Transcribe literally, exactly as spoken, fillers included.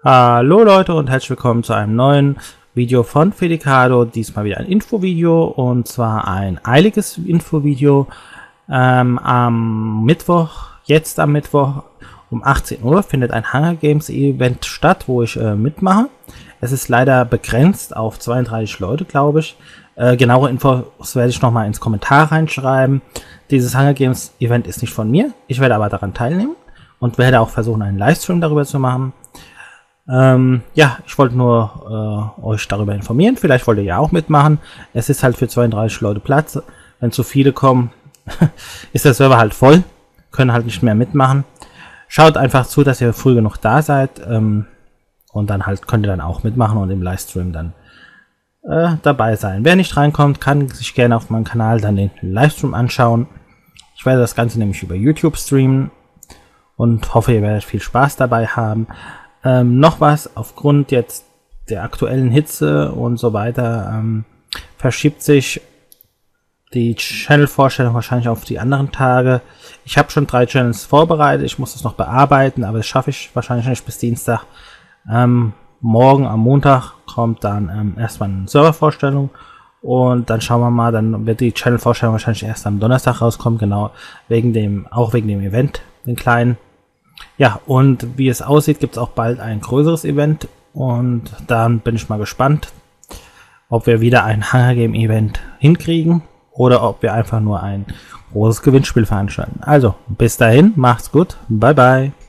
Hallo Leute und herzlich willkommen zu einem neuen Video von Fedicado. Diesmal wieder ein Infovideo und zwar ein eiliges Infovideo. Ähm, am Mittwoch, jetzt am Mittwoch um achtzehn Uhr findet ein Hunger Games Event statt, wo ich äh, mitmache. Es ist leider begrenzt auf zweiunddreißig Leute, glaube ich. Äh, genauere Infos werde ich nochmal ins Kommentar reinschreiben. Dieses Hunger Games Event ist nicht von mir. Ich werde aber daran teilnehmen und werde auch versuchen, einen Livestream darüber zu machen. Ähm, ja, ich wollte nur äh, euch darüber informieren. Vielleicht wollt ihr ja auch mitmachen. Es ist halt für zweiunddreißig Leute Platz. Wenn zu viele kommen, ist der Server halt voll. Können halt nicht mehr mitmachen. Schaut einfach zu, dass ihr früh genug da seid. Ähm, und dann halt könnt ihr dann auch mitmachen und im Livestream dann äh, dabei sein. Wer nicht reinkommt, kann sich gerne auf meinem Kanal dann den Livestream anschauen. Ich werde das Ganze nämlich über YouTube streamen und hoffe, ihr werdet viel Spaß dabei haben. Ähm, noch was, aufgrund jetzt der aktuellen Hitze und so weiter, ähm, verschiebt sich die Channel-Vorstellung wahrscheinlich auf die anderen Tage. Ich habe schon drei Channels vorbereitet, ich muss das noch bearbeiten, aber das schaffe ich wahrscheinlich nicht bis Dienstag. Ähm, morgen am Montag kommt dann ähm, erstmal eine Servervorstellung und dann schauen wir mal, dann wird die Channel-Vorstellung wahrscheinlich erst am Donnerstag rauskommen, genau, wegen dem, auch wegen dem Event, den kleinen. Ja, und wie es aussieht, gibt es auch bald ein größeres Event und dann bin ich mal gespannt, ob wir wieder ein Hunger Game Event hinkriegen oder ob wir einfach nur ein großes Gewinnspiel veranstalten. Also, bis dahin, macht's gut, bye bye.